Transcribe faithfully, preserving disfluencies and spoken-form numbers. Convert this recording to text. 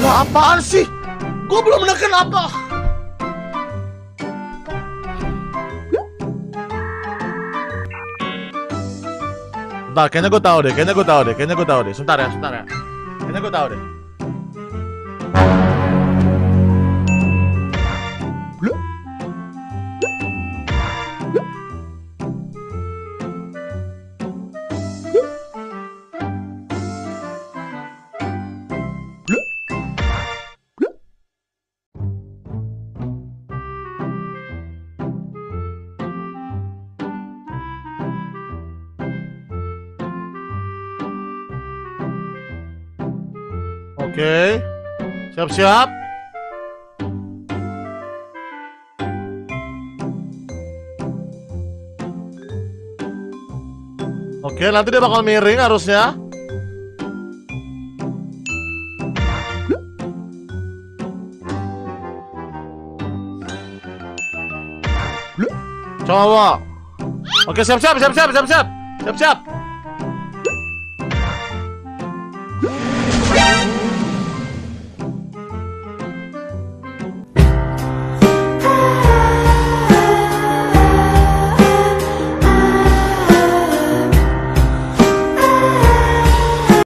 Lah apaan sih? Gue belum menekan apa. Bentar, kayaknya gue tahu deh, kayaknya gue tahu deh, kayaknya gue tahu deh. Sebentar ya, sebentar ya. Kayaknya gue tahu deh. Oke, siap-siap. Oke, nanti dia bakal miring harusnya. Coba. Oke, siap-siap, siap-siap, siap-siap, siap-siap.